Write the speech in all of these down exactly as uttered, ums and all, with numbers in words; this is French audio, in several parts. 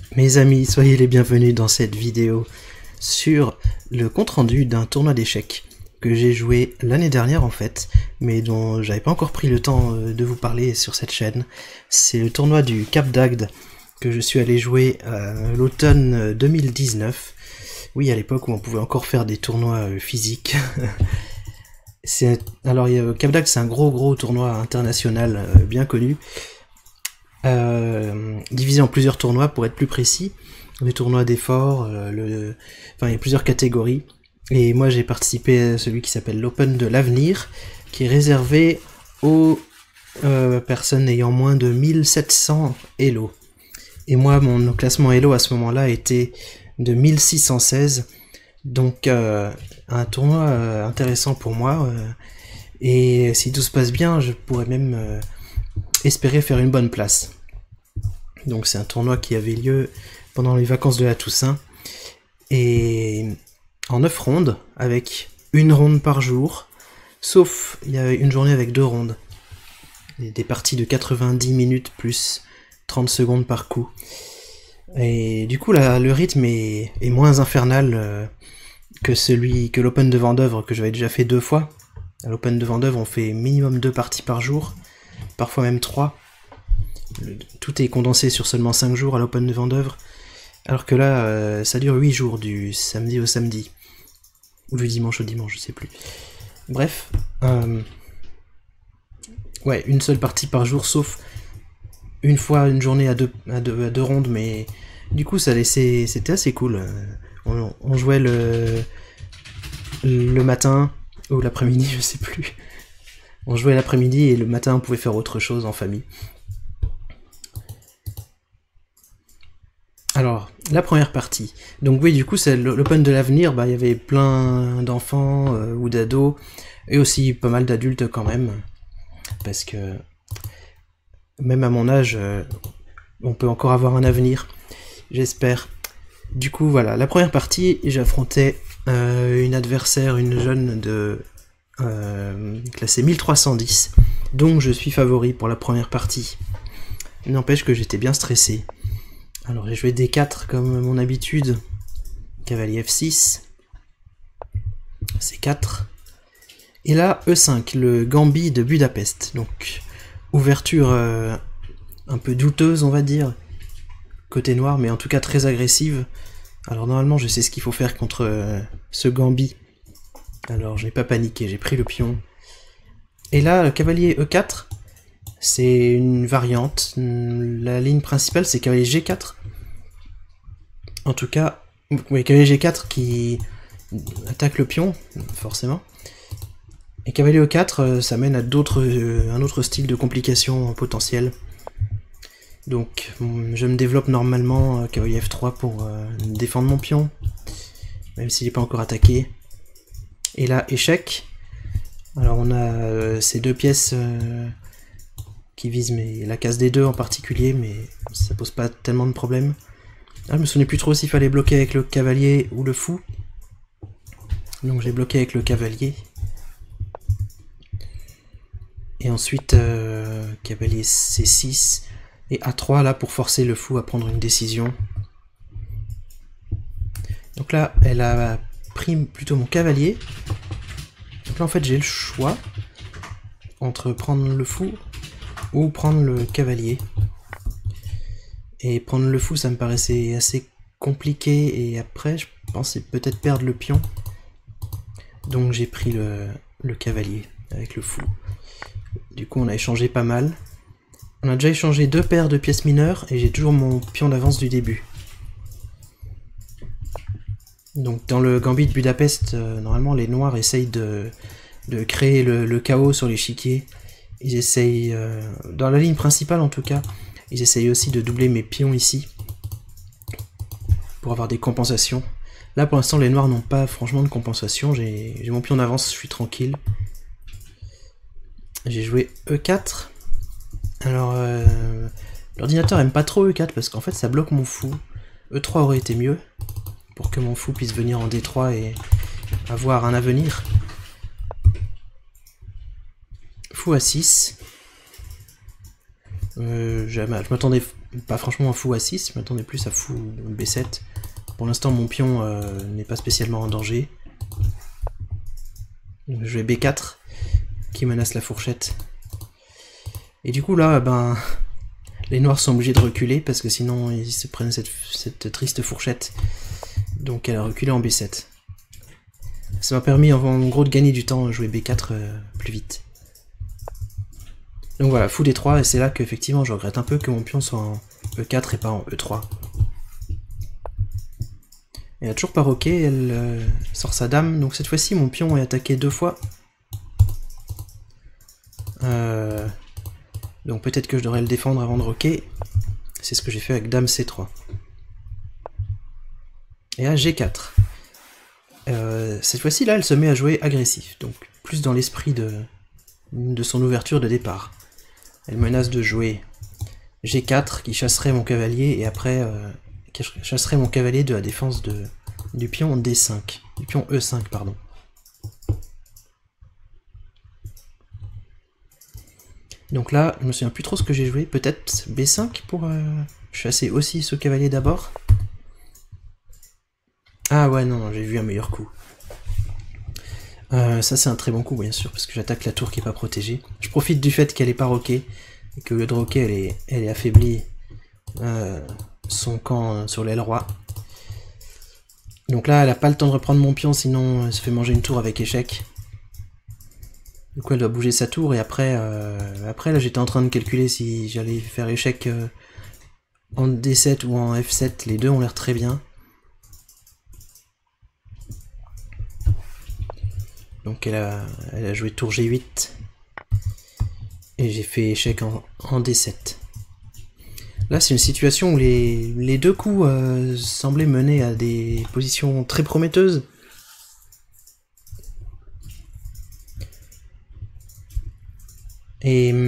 Mes amis, soyez les bienvenus dans cette vidéo sur le compte-rendu d'un tournoi d'échecs que j'ai joué l'année dernière en fait, mais dont j'avais pas encore pris le temps de vous parler sur cette chaîne. C'est le tournoi du Cap d'Agde que je suis allé jouer à l'automne deux mille dix-neuf. Oui, à l'époque où on pouvait encore faire des tournois physiques. C'est alors Cap d'Agde, c'est un gros gros tournoi international bien connu. Euh, divisé en plusieurs tournois pour être plus précis, les tournois d'effort, euh, le... enfin il y a plusieurs catégories, et moi j'ai participé à celui qui s'appelle l'Open de l'avenir, qui est réservé aux euh, personnes ayant moins de mille sept cents Elo, et moi mon classement Elo à ce moment-là était de mille six cent seize, donc euh, un tournoi euh, intéressant pour moi, euh, et si tout se passe bien je pourrais même euh, espérer faire une bonne place. Donc c'est un tournoi qui avait lieu pendant les vacances de la Toussaint, et en neuf rondes, avec une ronde par jour, sauf il y avait une journée avec deux rondes, et des parties de quatre-vingt-dix minutes plus trente secondes par coup. Et du coup là, le rythme est, est moins infernal euh, que celui que l'Open de Vendeuvre que j'avais déjà fait deux fois. À l'Open de Vendeuvre on fait minimum deux parties par jour, parfois même trois. Tout est condensé sur seulement cinq jours à l'Open de Vendeuvre, alors que là euh, ça dure huit jours, du samedi au samedi, ou du dimanche au dimanche, je sais plus. Bref, euh, ouais, une seule partie par jour, sauf une fois une journée à deux, à deux, à deux rondes, mais du coup ça laissait, c'était assez cool. On, on jouait le, le matin, ou l'après-midi, je sais plus. On jouait l'après-midi et le matin on pouvait faire autre chose en famille. Alors, la première partie. Donc oui, du coup, c'est l'Open de l'avenir, bah, il y avait plein d'enfants euh, ou d'ados, et aussi pas mal d'adultes quand même, parce que même à mon âge, euh, on peut encore avoir un avenir, j'espère. Du coup, voilà, la première partie, j'affrontais euh, une adversaire, une jeune de euh, classée mille trois cent dix, donc je suis favori pour la première partie. N'empêche que j'étais bien stressé. Alors j'ai joué D quatre comme mon habitude, cavalier F six, C quatre, et là E cinq, le Gambit de Budapest, donc ouverture euh, un peu douteuse on va dire, côté noir, mais en tout cas très agressive. Alors normalement je sais ce qu'il faut faire contre euh, ce Gambit, alors je n'ai pas paniqué, j'ai pris le pion. Et là le cavalier E quatre, c'est une variante, la ligne principale c'est cavalier G quatre. En tout cas, oui, cavalier G quatre qui attaque le pion, forcément. Et cavalier E quatre, ça mène à d'autres, euh, un autre style de complication potentielle. Donc je me développe normalement euh, cavalier F trois pour euh, défendre mon pion, même s'il n'est pas encore attaqué. Et là, échec. Alors on a euh, ces deux pièces euh, qui vise mais la case des deux en particulier, mais ça pose pas tellement de problèmes. Ah, je me souvenais plus trop s'il fallait bloquer avec le cavalier ou le fou. Donc j'ai bloqué avec le cavalier. Et ensuite euh, cavalier C six et A trois là pour forcer le fou à prendre une décision. Donc là elle a pris plutôt mon cavalier. Donc là en fait j'ai le choix entre prendre le fou ou prendre le cavalier. Et prendre le fou ça me paraissait assez compliqué, et après je pensais peut-être perdre le pion. Donc j'ai pris le, le cavalier avec le fou. Du coup on a échangé pas mal. On a déjà échangé deux paires de pièces mineures et j'ai toujours mon pion d'avance du début. Donc dans le Gambit de Budapest, euh, normalement les noirs essayent de, de créer le, le chaos sur l'échiquier. Ils essayent, euh, dans la ligne principale en tout cas, ils essayent aussi de doubler mes pions ici, pour avoir des compensations. Là pour l'instant les noirs n'ont pas franchement de compensation, j'ai mon pion d'avance, je suis tranquille. J'ai joué E quatre. Alors euh, l'ordinateur aime pas trop E quatre parce qu'en fait ça bloque mon fou. E trois aurait été mieux, pour que mon fou puisse venir en D trois et avoir un avenir. Fou A six. Euh, je m'attendais pas franchement un fou A six, je m'attendais plus à fou B sept. Pour l'instant, mon pion euh, n'est pas spécialement en danger. Je vais B quatre, qui menace la fourchette. Et du coup, là, ben, les noirs sont obligés de reculer, parce que sinon, ils se prennent cette, cette triste fourchette. Donc, elle a reculé en B sept. Ça m'a permis, en gros, de gagner du temps à jouer B quatre euh, plus vite. Donc voilà, fou D trois, et c'est là qu'effectivement, je regrette un peu que mon pion soit en E quatre et pas en E trois. Elle a toujours pas roqué, elle euh, sort sa dame, donc cette fois-ci mon pion est attaqué deux fois. Euh, donc peut-être que je devrais le défendre avant de roquer. C'est ce que j'ai fait avec dame C trois. Et à G quatre. Euh, cette fois-ci là, elle se met à jouer agressif, donc plus dans l'esprit de, de son ouverture de départ. Elle menace de jouer G quatre qui chasserait mon cavalier et après... Euh, qui chasserait mon cavalier de la défense de, du pion D cinq. Du pion E cinq, pardon. Donc là, je me souviens plus trop ce que j'ai joué. Peut-être B cinq pour euh, chasser aussi ce cavalier d'abord. Ah ouais, non, non j'ai vu un meilleur coup. Euh, ça c'est un très bon coup, bien sûr, parce que j'attaque la tour qui n'est pas protégée. Je profite du fait qu'elle est pas roquée, et qu'au lieu de roquer, elle est, elle est affaiblie. Euh, son camp sur l'aile roi. Donc là, elle a pas le temps de reprendre mon pion, sinon elle se fait manger une tour avec échec. Du coup, elle doit bouger sa tour, et après, euh, après là, j'étais en train de calculer si j'allais faire échec euh, en D sept ou en F sept. Les deux ont l'air très bien. Donc elle a, elle a joué tour G huit. Et j'ai fait échec en, en D sept. Là, c'est une situation où les, les deux coups euh, semblaient mener à des positions très prometteuses. Et,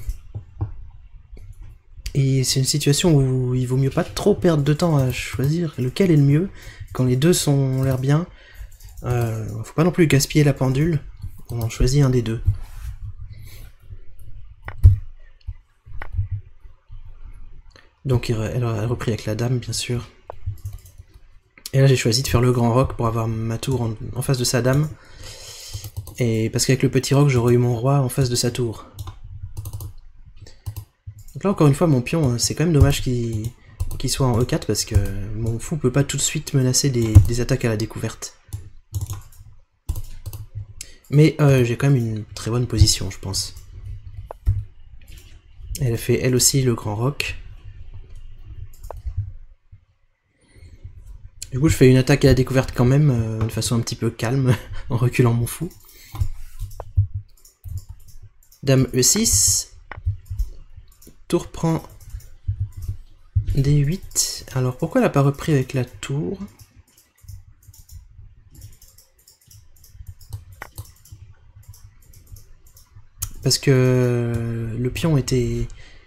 et c'est une situation où il vaut mieux pas trop perdre de temps à choisir lequel est le mieux. Quand les deux sont, ont l'air bien, euh, faut pas non plus gaspiller la pendule. On en choisit un des deux. Donc elle a repris avec la dame, bien sûr. Et là j'ai choisi de faire le grand roc pour avoir ma tour en, en face de sa dame. Et parce qu'avec le petit roc, j'aurais eu mon roi en face de sa tour. Donc là encore une fois, mon pion, c'est quand même dommage qu'il qu'il soit en E quatre parce que mon fou peut pas tout de suite menacer des, des attaques à la découverte. Mais euh, j'ai quand même une très bonne position, je pense. Elle a fait elle aussi le grand roc. Du coup, je fais une attaque à la découverte quand même, euh, de façon un petit peu calme, en reculant mon fou. Dame E six. Tour prend D huit. Alors, pourquoi elle n'a pas repris avec la tour? Parce que le pion était...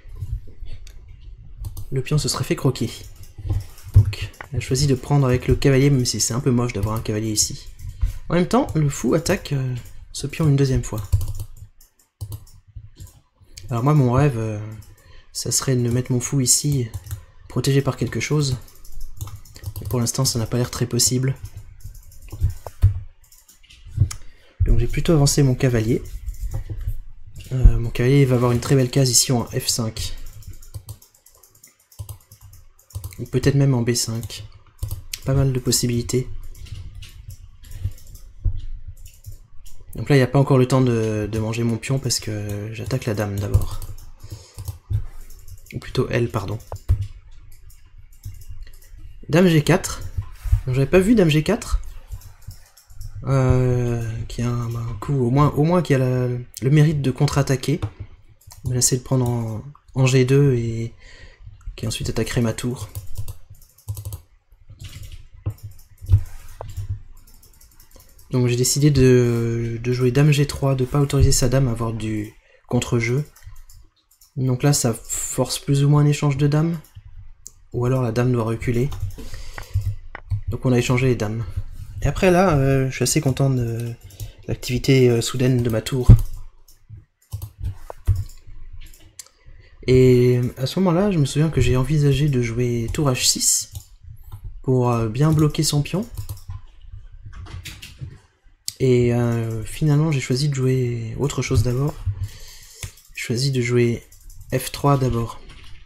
Le pion se serait fait croquer. Donc, elle a choisi de prendre avec le cavalier, même si c'est un peu moche d'avoir un cavalier ici. En même temps, le fou attaque euh, ce pion une deuxième fois. Alors moi, mon rêve, euh, ça serait de mettre mon fou ici, protégé par quelque chose. Mais pour l'instant, ça n'a pas l'air très possible. Donc j'ai plutôt avancé mon cavalier. Euh, mon cavalier va avoir une très belle case ici en F cinq. Ou peut-être même en B cinq. Pas mal de possibilités. Donc là, il n'y a pas encore le temps de, de manger mon pion parce que j'attaque la dame d'abord. Ou plutôt elle, pardon. Dame G quatre. J'avais pas vu Dame G quatre. Euh, qui a un, un coup, au moins, au moins qui a la, le mérite de contre-attaquer. Je vais essayer de prendre en, en G deux et qui ensuite attaquerait ma tour. Donc j'ai décidé de, de jouer Dame G trois, de ne pas autoriser sa dame à avoir du contre-jeu. Donc là ça force plus ou moins un échange de dames. Ou alors la dame doit reculer. Donc on a échangé les dames. Et après là, euh, je suis assez content de l'activité euh, soudaine de ma tour. Et à ce moment-là, je me souviens que j'ai envisagé de jouer tour H six pour euh, bien bloquer son pion. Et euh, finalement, j'ai choisi de jouer autre chose d'abord. J'ai choisi de jouer F trois d'abord.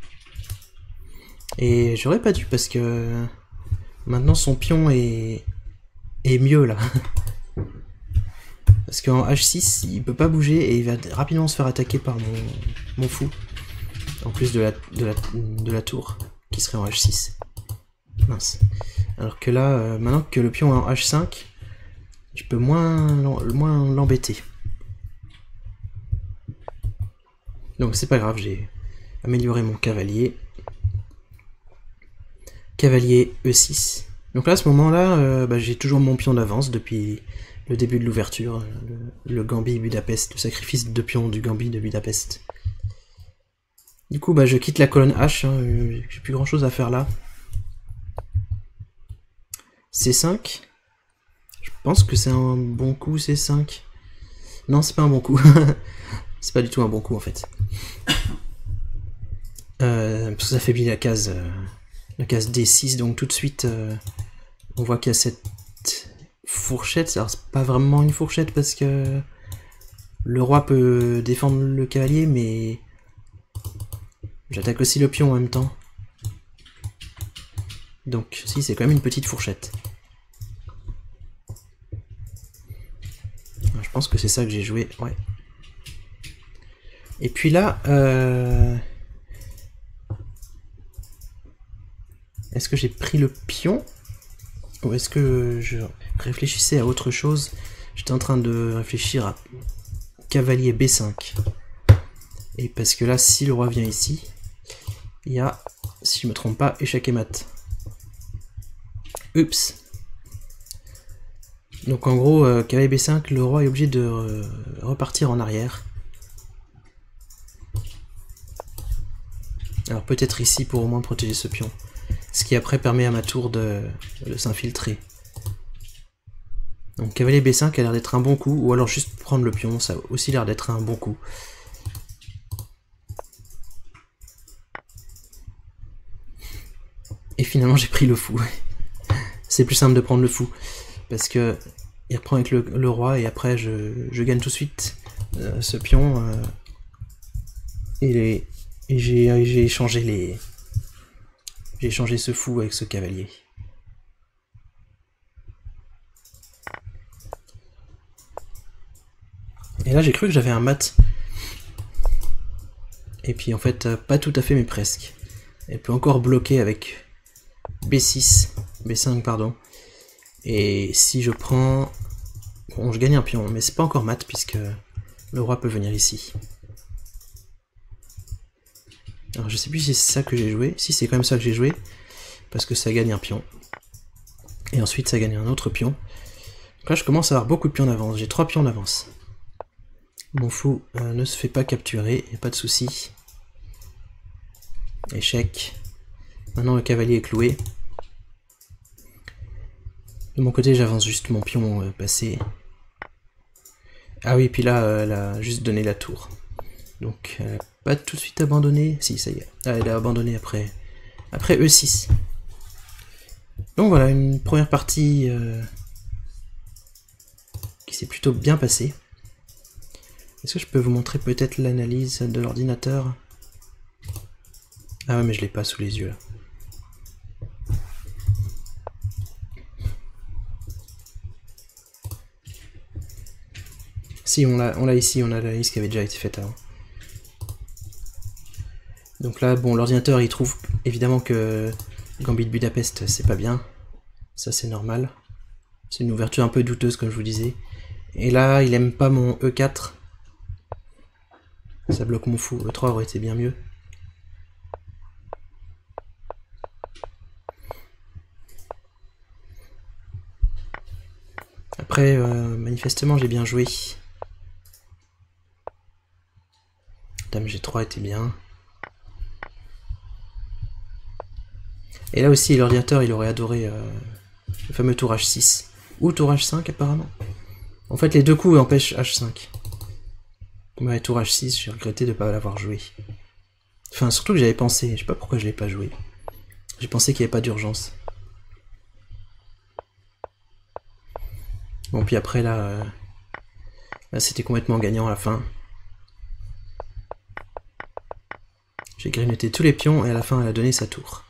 Et j'aurais pas dû parce que maintenant son pion est, est mieux là. Parce qu'en H six, il peut pas bouger et il va rapidement se faire attaquer par mon, mon fou. En plus de la, de, la, de la tour, qui serait en H six. Mince. Alors que là, euh, maintenant que le pion est en H cinq, je peux moins, moins l'embêter. Donc c'est pas grave, j'ai amélioré mon cavalier. Cavalier E six. Donc là, à ce moment-là, euh, bah, j'ai toujours mon pion d'avance depuis le début de l'ouverture, le, le Gambit Budapest, le sacrifice de pion du Gambit de Budapest. Du coup, bah, je quitte la colonne H, hein, euh, j'ai plus grand-chose à faire là. C cinq. Je pense que c'est un bon coup, C cinq. Non, c'est pas un bon coup. C'est pas du tout un bon coup, en fait. Euh, parce que ça affaiblit la case... Euh, la case D six, donc tout de suite euh, on voit qu'il y a cette fourchette. Alors c'est pas vraiment une fourchette parce que le roi peut défendre le cavalier, mais j'attaque aussi le pion en même temps. Donc si, c'est quand même une petite fourchette. Alors, je pense que c'est ça que j'ai joué, ouais. Et puis là, euh... est-ce que j'ai pris le pion? Ou est-ce que je réfléchissais à autre chose? J'étais en train de réfléchir à cavalier B cinq. Et parce que là, si le roi vient ici, il y a, si je me trompe pas, échec et mat. Oups. Donc en gros, euh, cavalier B cinq, le roi est obligé de euh, repartir en arrière. Alors peut-être ici pour au moins protéger ce pion. Ce qui après permet à ma tour de, de s'infiltrer. Donc cavalier B cinq a l'air d'être un bon coup, ou alors juste prendre le pion, ça a aussi l'air d'être un bon coup. Et finalement j'ai pris le fou. C'est plus simple de prendre le fou, parce que il reprend avec le, le roi, et après je, je gagne tout de suite euh, ce pion. Euh, et les, et j'ai échangé les... J'ai échangé ce fou avec ce cavalier. Et là j'ai cru que j'avais un mat. Et puis en fait pas tout à fait mais presque. Elle peut encore bloquer avec B six, B cinq pardon. Et si je prends... Bon, je gagne un pion, mais c'est pas encore mat puisque le roi peut venir ici. Alors je sais plus si c'est ça que j'ai joué. Si, c'est quand même ça que j'ai joué. Parce que ça gagne un pion. Et ensuite ça gagne un autre pion. Donc là je commence à avoir beaucoup de pions d'avance. J'ai trois pions d'avance. Mon fou euh, ne se fait pas capturer, y a pas de souci. Échec. Maintenant le cavalier est cloué. De mon côté j'avance juste mon pion euh, passé. Ah oui, puis là euh, elle a juste donné la tour. Donc elle a pas tout de suite abandonné. Si, ça y est. Ah, elle a abandonné après, après E six. Donc voilà, une première partie euh, qui s'est plutôt bien passée. Est-ce que je peux vous montrer peut-être l'analyse de l'ordinateur? Ah ouais, mais je l'ai pas sous les yeux là. Si, on l'a on l'a ici, on a l'analyse qui avait déjà été faite avant. Donc là, bon, l'ordinateur il trouve évidemment que Gambit de Budapest c'est pas bien. Ça c'est normal. C'est une ouverture un peu douteuse comme je vous disais. Et là, il aime pas mon E quatre. Ça bloque mon fou. E trois aurait été bien mieux. Après, euh, manifestement, j'ai bien joué. Dame G trois était bien. Et là aussi, l'ordinateur, il aurait adoré euh, le fameux tour H six. Ou tour H cinq, apparemment. En fait, les deux coups empêchent H cinq. Ouais, tour H six, j'ai regretté de ne pas l'avoir joué. Enfin, surtout que j'avais pensé, je sais pas pourquoi je l'ai pas joué. J'ai pensé qu'il n'y avait pas d'urgence. Bon, puis après, là, euh, là c'était complètement gagnant à la fin. J'ai grignoté tous les pions et à la fin, elle a donné sa tour.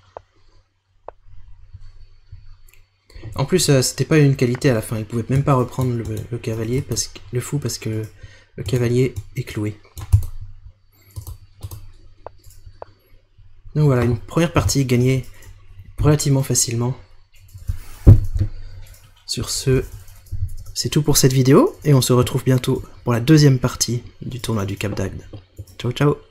En plus, euh, c'était pas une qualité à la fin, il pouvait même pas reprendre le, le cavalier, parce que, le fou, parce que le cavalier est cloué. Donc voilà, une première partie gagnée relativement facilement. Sur ce, c'est tout pour cette vidéo, et on se retrouve bientôt pour la deuxième partie du tournoi du Cap d'Agde. Ciao ciao!